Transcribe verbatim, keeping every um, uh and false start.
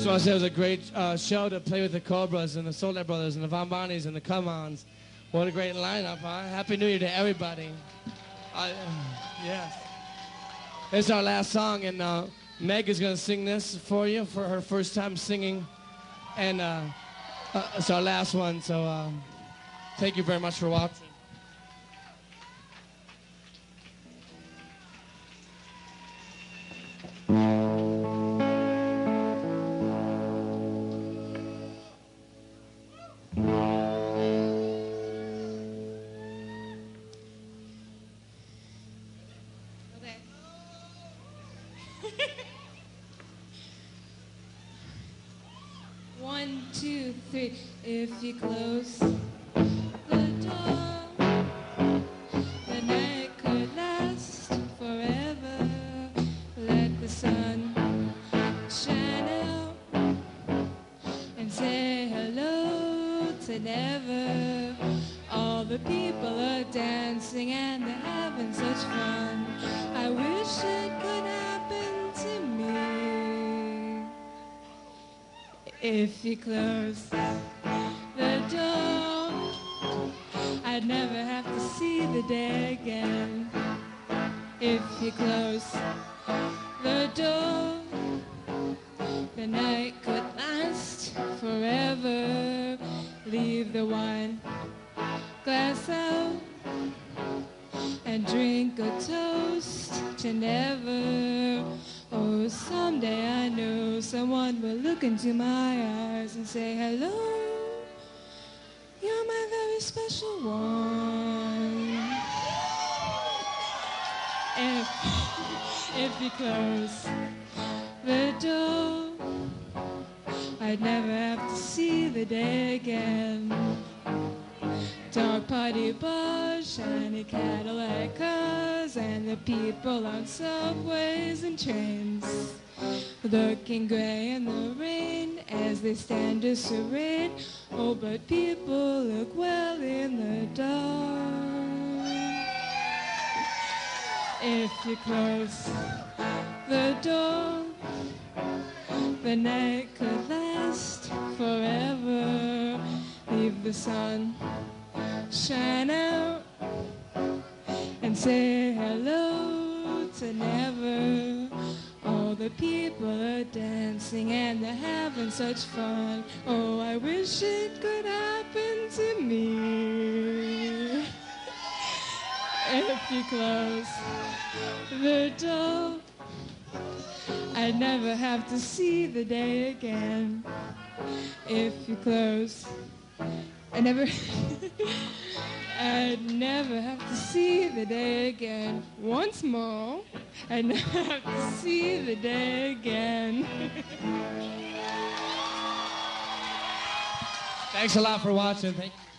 Just want to say it was a great uh, show to play with the Cobras and the Solar Brothers and the Von Bonnies and the Come-Ons. What a great lineup, huh? Happy New Year to everybody. Uh, yes. This is our last song, and uh, Meg is going to sing this for you for her first time singing. And uh, uh, it's our last one, so uh, thank you very much for watching. One, two, three. If you close the door, the night could last forever. Let the sun shine out and say hello to never. All the people are dancing and they're having such fun. I wish it could happen to me. If you close the door, I'd never have to see the day again. If you close the door, the night could last forever. Leave the wine glass out and drink a toast to never. Oh, someday I know someone will look into my eyes and say, hello, you're my very special one. If, if you close the door, I'd never have to see the day again. Dark party bars, shiny Cadillac cars, and the people on subways and trains, looking gray in the rain as they stand to serene. Oh, but people look well in the dark. If you close the door, the night could last forever. Leave the sun shine out and say hello to never. All the people are dancing and they're having such fun. Oh, I wish it could happen to me. If you close the door, I'd never have to see the day again. If you close, I never, I'd never have to see the day again. Once more, I'd never have to see the day again. Thanks a lot for watching. Thank you.